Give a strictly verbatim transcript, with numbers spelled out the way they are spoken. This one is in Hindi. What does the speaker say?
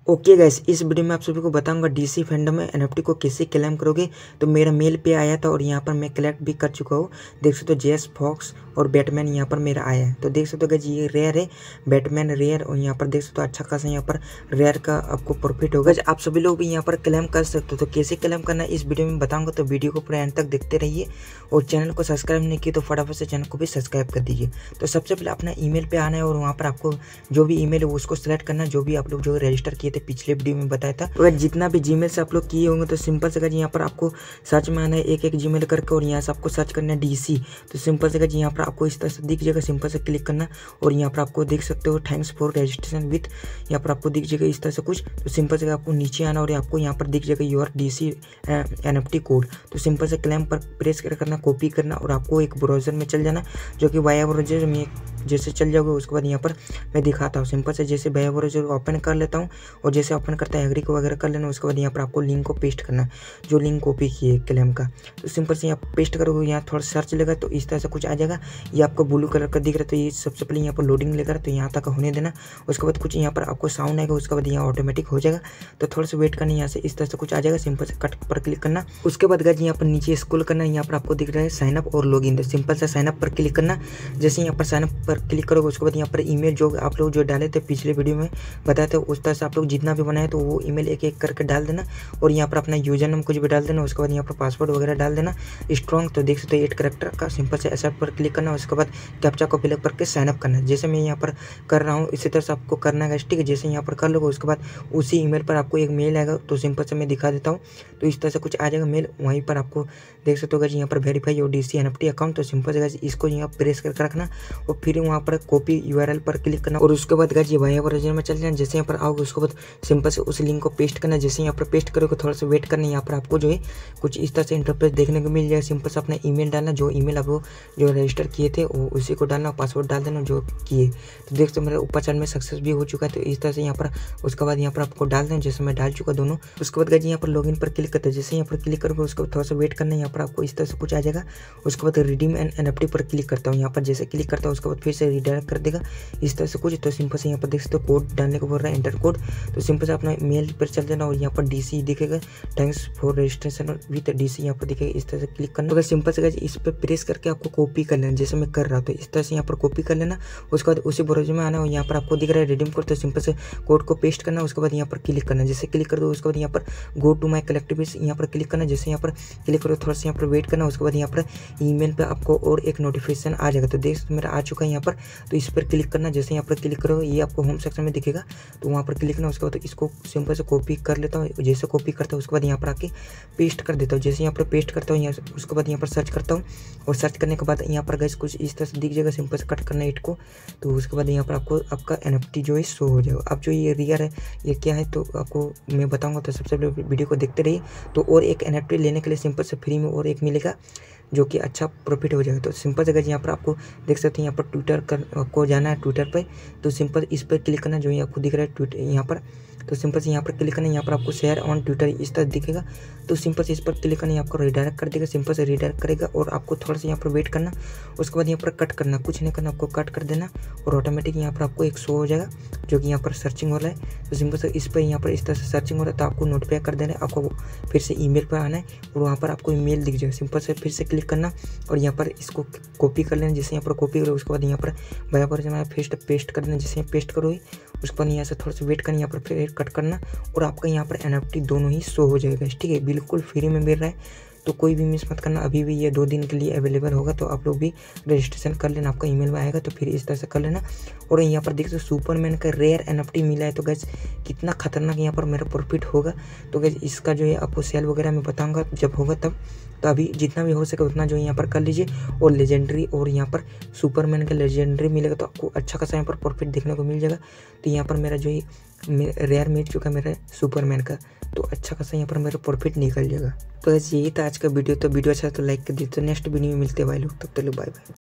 ओके गैस, इस वीडियो में आप सभी को बताऊंगा डीसी फैंडम में एनएफटी को कैसे क्लेम करोगे। तो मेरा मेल पे आया था और यहाँ पर मैं कलेक्ट भी कर चुका हूँ। देख सकते हो जेस फॉक्स और बैटमैन यहाँ पर मेरा आया है। तो देख सकते हो गैस ये रेयर है, बैटमैन रेयर। और यहाँ पर देख सकते हो अच्छा खासा यहाँ पर रेयर का आपको प्रॉफिट होगा। आप सभी लोग भी यहाँ पर क्लेम कर सकते हो। तो कैसे क्लेम करना है इस वीडियो में बताऊंगा, तो वीडियो को पूरा एंड तक देखते रहिए। और चैनल को सब्सक्राइब नहीं किया तो फटाफट से चैनल को भी सब्सक्राइब कर दीजिए। तो सबसे पहले अपना ईमेल पे आना है और वहाँ पर आपको जो भी ईमेल है उसको सेलेक्ट करना है, जो भी आप लोग जो रजिस्टर किए थे पिछले वीडियो में बताया था। अगर जितना भी जीमेल से आप लोग किए होंगे तो सिंपल से यहाँ पर आपको सर्च में आना है एक एक जीमेल करके, और यहाँ से आपको सर्च करना है डीसी। तो सिंपल से यहाँ पर आपको इस तरह से दिख जाएगा, सिंपल से क्लिक करना। और यहाँ पर आपको देख सकते हो थैंक्स फॉर रजिस्ट्रेशन विथ, यहाँ पर आपको दिख जाएगा इस तरह से कुछ। तो सिंपल से आपको नीचे आना और आपको यहाँ पर दिख जाएगा योर डीसी एनएफटी कोड। तो सिंपल से क्लेम पर प्रेस करना, कॉपी करना और आपको एक ब्राउजर में चल जाना, जो कि वाया ब्राउजर में जैसे चल जाओगे उसके बाद यहाँ पर मैं दिखाता हूँ। सिंपल से जैसे वाया ब्राउजर ओपन कर लेता हूँ और जैसे ओपन करता है एग्री को वगैरह कर लेना। उसके बाद यहाँ पर आपको लिंक को पेस्ट करना, जो लिंक कॉपी किए क्लेम का। तो सिंपल से यहाँ पेस्ट करोगे, यहाँ थोड़ा सर्च लेगा तो इस तरह से कुछ आ जाएगा। ये आपको ब्लू कलर का दिख रहा है, तो ये सबसे पहले यहाँ पर लोडिंग लेकर तो यहाँ तक होने देना। उसके बाद कुछ यहाँ पर आपको साउंड आएगा, उसके बाद यहाँ ऑटोमेटिक हो जाएगा। तो थोड़ा सा वेट करना, यहाँ से इस तरह से कुछ आ जाएगा। सिंपल से कट पर क्लिक करना। उसके बाद गाइस यहाँ पर नीचे स्क्रॉल करना, यहाँ पर आपको दिख रहा है साइन अप और लॉगिन। तो सिंपल से साइन अप पर क्लिक करना। जैसे यहाँ पर साइन अप पर क्लिक करोगे उसके बाद यहाँ पर ईमेल जो आप लोग जो डाले थे पिछले वीडियो में बताए थे उस तरह से आप लोग जितना भी बनाए तो वो ईमेल एक एक करके डाल देना। और यहाँ पर अपना यूजर नेम कुछ भी डाल देना। उसके बाद यहाँ पर पासवर्ड वगैरह डाल देना स्ट्रॉन्ग। तो देख सकते हो एट करेक्टर का। सिंपल से एक्सेप्ट पर क्लिक करना। उसके बाद कैप्चा को फिलअप करके साइन अप करना, जैसे मैं यहाँ पर कर रहा हूँ इसी तरह से आपको करना है। ठीक है, जैसे यहाँ पर कर लोगे उसके बाद उसी ईमेल पर आपको एक मेल आएगा। तो सिंपल से मैं दिखा देता हूँ। तो इस तरह से कुछ आ जाएगा मेल, वहीं पर आपको देख सकते हो गाइस यहाँ पर verify your DC NFT account. तो सिंपल से गाइस इसको यहाँ प्रेस करके रखना और फिर वहाँ पर कॉपी यूआरएल पर क्लिक करना। और उसके बाद गाइस ये वाया वर्जन में चल जाना। जैसे यहाँ पर आओगे उसके बाद सिंपल से उस लिंक को पेस्ट करना। जैसे यहाँ पर पेस्ट करोगे थोड़ा सा वेट करना, यहाँ पर आपको जो है कुछ इस तरह से इंटरफेस देखने को मिल जाएगा। सिंपल से अपना ईमेल डालना, जो ईमेल आप जो रजिस्टर किए थे वो उसी को डालना, पासवर्ड डाल देना जो किए। तो देख सकते मेरा ऊपर चैनल में सक्सेस भी हो चुका है। तो इस तरह से यहाँ पर उसके बाद यहाँ पर आपको डाल देना, जैसे मैं डाल चुका दोनों। उसके बाद गाइस यहाँ पर लॉगिन पर क्लिक करते हैं। जैसे यहाँ पर क्लिक करोगे उसके बाद थोड़ा सा वेट करना, यहाँ पर आपको इस तरह से कुछ आ जाएगा। उसके बाद रिडीम एंड एनएफटी पर क्लिक करता हूँ। यहाँ पर जैसे क्लिक करता हूँ उसके बाद फिर से रिडायरेक्ट कर देगा इस तरह से कुछ। तो सिंपल से यहाँ पर देख सकते हो कोड डालने को बोल रहा है, एंटर कोड। तो सिंपल से अपना मेल पर चल जाना और यहाँ पर डीसी दिखेगा, thanks for registration with DC यहाँ पर दिखेगा। इस तरह से क्लिक करना। तो सिंपल से इस पर प्रेस करके आपको कॉपी कर लेना, जैसे मैं कर रहा था इस तरह से यहाँ पर कॉपी कर लेना। उसके बाद उसी ब्राउज़र में आना और यहाँ पर आपको दिख रहा है रिडीम कोड। तो सिंपल से कोड को पेस्ट करना। उसके बाद यहाँ पर क्लिक करना। जैसे क्लिक कर दो उसके बाद यहाँ पर गो टू माई कलेक्टिव यहाँ पर क्लिक करना। जैसे यहाँ पर क्लिक करो थोड़ा सा यहाँ पर वेट करना। उसके बाद यहाँ पर ईमेल पे आपको और एक नोटिफिकेशन आ जाएगा। तो देख मेरा आ चुका है यहाँ पर। तो इस पर क्लिक करना। जैसे यहाँ पर क्लिक करोगे ये आपको होम सेक्शन में दिखेगा, तो वहाँ पर क्लिक करना। उसके बाद इसको सिंपल से कॉपी कर लेता हूँ। जैसे कॉपी करता हूँ उसके बाद यहाँ पर आके पेस्ट कर देता हूँ। जैसे यहाँ पर पेस्ट करता हूँ यहाँ उसके बाद यहाँ पर सर्च करता हूँ और सर्च करने के बाद यहाँ पर गाइस कुछ इस तरह से दिख जाएगा। सिंपल से कट करना इट को। तो उसके बाद यहाँ पर आपको आपका एनएफटी जो है शो हो जाएगा। अब जो ये रियर है ये क्या है तो आपको मैं बताऊँगा। तो सबसे पहले वीडियो को देखते रहिए। तो और एक एनएफटी लेने के लिए सिंपल से फ्री में और एक मिलेगा, जो कि अच्छा प्रॉफिट हो जाएगा। तो सिंपल से गाइस यहाँ पर आपको देख सकते हैं यहाँ पर ट्विटर कर को जाना है ट्विटर पर। तो सिंपल इस पर क्लिक करना, जो ये आपको दिख रहा है ट्विटर यहाँ पर। तो सिंपल से यहाँ पर क्लिक करना, यहाँ पर आपको शेयर ऑन ट्विटर इस तरह दिखेगा। तो सिंपल से इस पर क्लिक करना, आपको रिडायरेक्ट कर देगा। सिंपल से रिडायरेक्ट करेगा और आपको थोड़ा सा यहाँ पर वेट करना। उसके बाद यहाँ पर कट करना, कुछ नहीं करना, आपको कट कर देना और ऑटोमेटिक यहाँ पर आपको एक शो हो जाएगा, जो कि यहाँ पर सर्चिंग हो रहा है। तो सिंपल से इस पर यहाँ पर इस तरह से सर्चिंग हो रहा है। तो आपको नोटिफाई कर देना है, आपको फिर से ईमेल पर आना है और वहाँ पर आपको ईमेल दिख जाएगा। सिंपल से फिर से क्लिक करना और यहाँ पर इसको कॉपी कर लेना। जैसे यहाँ पर कॉपी करो उसके बाद यहाँ पर वाया पर जमा पेस्ट पेस्ट कर देना। जैसे पेस्ट करोगे उसके बाद यहाँ से थोड़ा सा वेट करना, यहाँ पर फिर कट करना और आपका यहाँ पर एनएफटी दोनों ही शो हो जाएगा। ठीक है, बिल्कुल फ्री में मिल रहा है। तो कोई भी मिस मत करना, अभी भी ये दो दिन के लिए अवेलेबल होगा। तो आप लोग भी रजिस्ट्रेशन कर लेना, आपका ईमेल में आएगा तो फिर इस तरह से कर लेना। और यहाँ पर देख सकते सुपरमैन का रेयर एनएफटी मिला है। तो गैस कितना खतरनाक यहाँ पर मेरा प्रॉफिट होगा। तो गैस इसका जो है आपको सेल वगैरह मैं बताऊंगा जब होगा तब। तो अभी जितना भी हो सके उतना जो यहाँ पर कर लीजिए। और लेजेंडरी और यहाँ पर सुपरमैन का लेजेंडरी मिलेगा तो आपको अच्छा खासा यहाँ पर प्रॉफिट देखने को मिल जाएगा। तो यहाँ पर मेरा जो है रेयर मिल चुका मेरा सुपरमैन का, तो अच्छा खासा यहाँ पर मेरा प्रॉफिट निकल जाएगा। तो ऐसे यही था आज का वीडियो। तो वीडियो अच्छा तो लाइक कर दीजिए। तो नेक्स्ट वीडियो में मिलते हैं भाई लोग, तब तक लो बाय बाय।